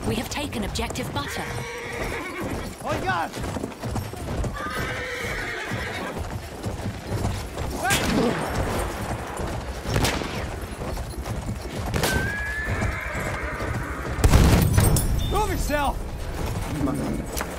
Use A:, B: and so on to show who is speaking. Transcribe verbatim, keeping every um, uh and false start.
A: We have taken objective butter.
B: On guard! Move yourself!